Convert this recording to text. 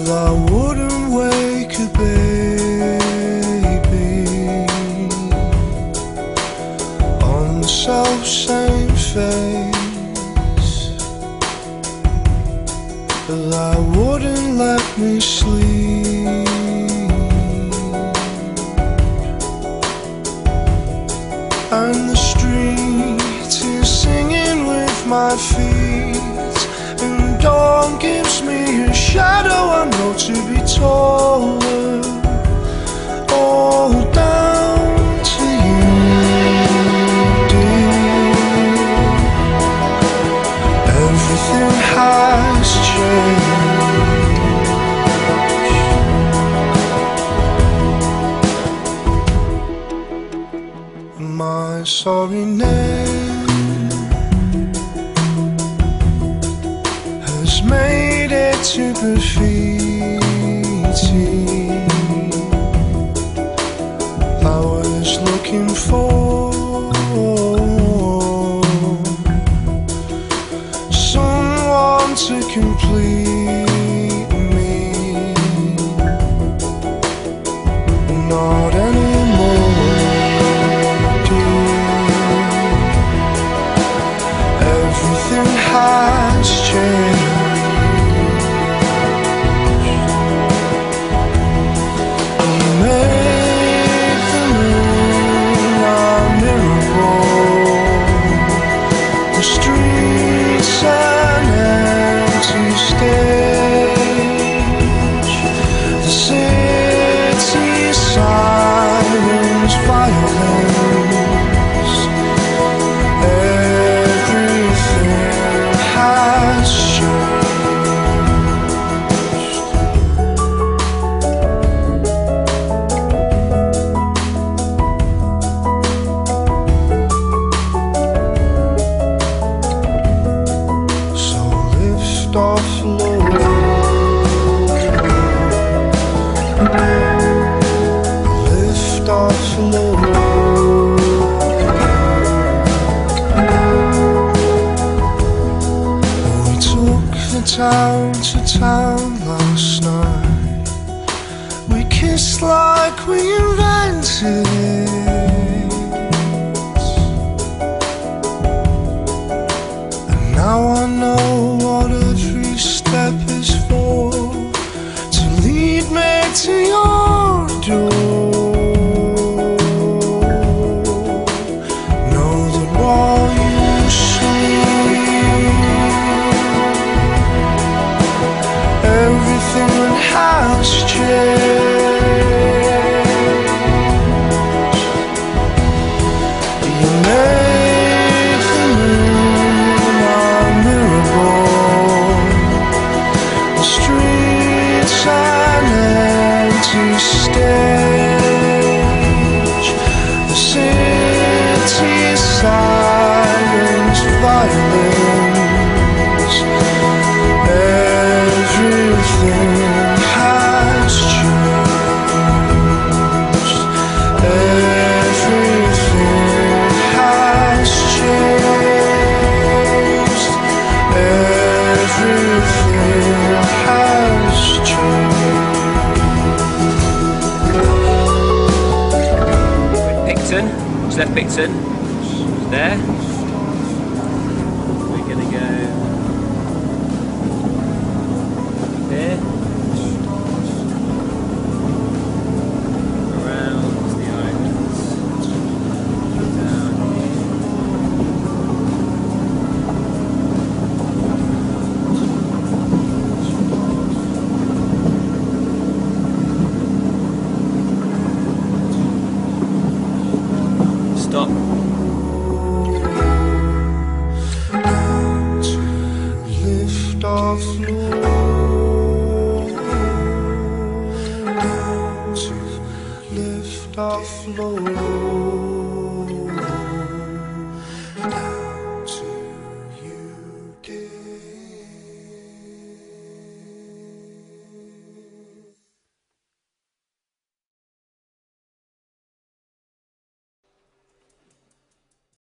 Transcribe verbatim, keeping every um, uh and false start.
I wouldn't wake a baby on the self-same face, that wouldn't let me sleep. And the street is singing with my feet, and dawn gives me a shadow I know to be taller. All down to you, dear. Everything has changed. My sorry name has made it to graffiti. I was looking for someone to complete me. Not anymore, dear. Everything has changed. The streets an empty stage, the city silence, violence. Everything has off low, lift off low. We took the town to town last night. We kissed like we invented it, and now I know what every step is for, to lead me to your door. Know that while you sleep, everything has changed. You made the moon unbearable, the streets an empty stage, the city silence, violence. Everything has changed. Everything has changed. Everything has changed. Picton, just left Picton, there.